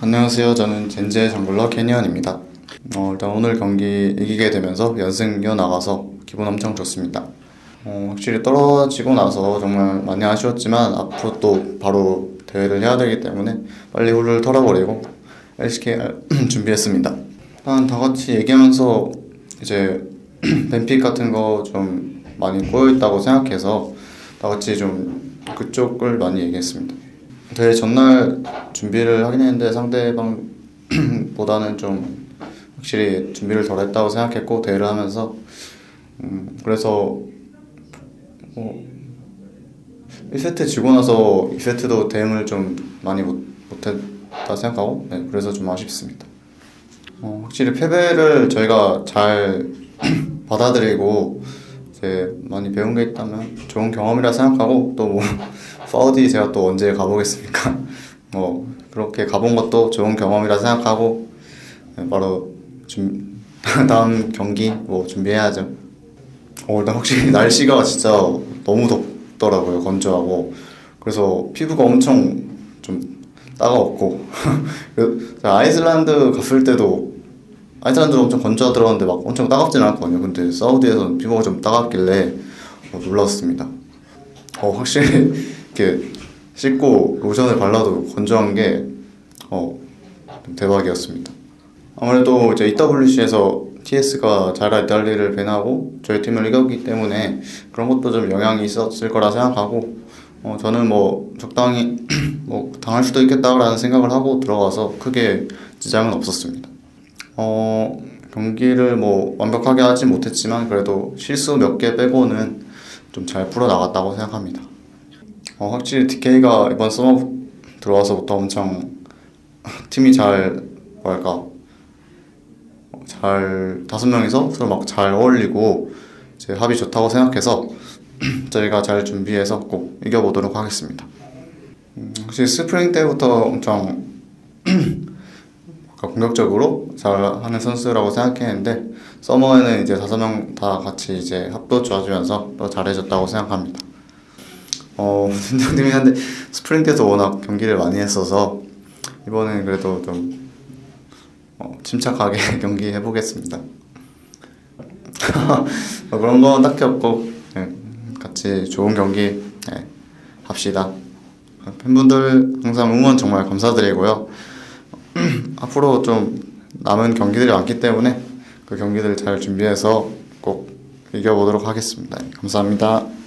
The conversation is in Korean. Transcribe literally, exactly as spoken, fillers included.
안녕하세요. 저는 젠지의 정글러 캐니언입니다. 어, 일단 오늘 경기 이기게 되면서 연승 이어나가서 기분 엄청 좋습니다. 어, 확실히 떨어지고 나서 정말 많이 아쉬웠지만 앞으로 또 바로 대회를 해야 되기 때문에 빨리 훌을 털어버리고 엘씨케이알 준비했습니다. 일단 다 같이 얘기하면서 이제 뱀픽 같은 거 좀 많이 꼬여있다고 생각해서 다 같이 좀 그쪽을 많이 얘기했습니다. 대회 전날 준비를 하긴 했는데 상대방보다는 좀 확실히 준비를 덜 했다고 생각했고, 대회를 하면서 음 그래서 뭐 일 세트 지고 나서 이 세트도 대응을 좀 많이 못, 못했다 생각하고, 네, 그래서 좀 아쉽습니다. 어, 확실히 패배를 저희가 잘 받아들이고 이제 많이 배운 게 있다면 좋은 경험이라 생각하고, 또 뭐 사우디 제가 또 언제 가보겠습니까? 뭐 그렇게 가본 것도 좋은 경험이라 생각하고, 네, 바로 준 다음 경기 뭐 준비해야죠. 어, 일단 확실히 날씨가 진짜 너무 덥더라고요. 건조하고. 그래서 피부가 엄청 좀 따가웠고 아이슬란드 갔을 때도 아이슬란드도 엄청 건조하더라는데 막 엄청 따갑진 않았거든요. 근데 사우디에서는 피부가 좀 따갑길래 어, 놀랐습니다. 어, 확실히 이렇게 씻고 로션을 발라도 건조한 게 어, 대박이었습니다. 아무래도 이제 이더블유씨에서 티에스가 잘할 달리를 배나고 저희 팀을 이겼기 때문에 그런 것도 좀 영향이 있었을 거라 생각하고, 어, 저는 뭐 적당히 뭐 당할 수도 있겠다라는 생각을 하고 들어가서 크게 지장은 없었습니다. 어, 경기를 뭐 완벽하게 하지 못했지만 그래도 실수 몇 개 빼고는 좀 잘 풀어 나갔다고 생각합니다. 어, 확실히 디케이가 이번 서머 들어와서부터 엄청 팀이 잘 뭐랄까 잘 다섯 명이서 서로 막 잘 어울리고 제 합이 좋다고 생각해서 저희가 잘 준비해서 꼭 이겨보도록 하겠습니다. 음, 혹시 스프링 때부터 엄청 공격적으로 잘하는 선수라고 생각했는데 서머에는 이제 다섯 명 다 같이 이제 합도 좋아지면서 더 잘해줬다고 생각합니다. 어, 팀이 한데 스프링 때도 워낙 경기를 많이 했어서 이번엔 그래도 좀 어, 침착하게 경기해보겠습니다. 어, 그런 건 딱히 없고, 네, 같이 좋은 경기 네, 합시다. 팬분들 항상 응원 정말 감사드리고요. 앞으로 좀 남은 경기들이 많기 때문에 그 경기들 잘 준비해서 꼭 이겨보도록 하겠습니다. 감사합니다.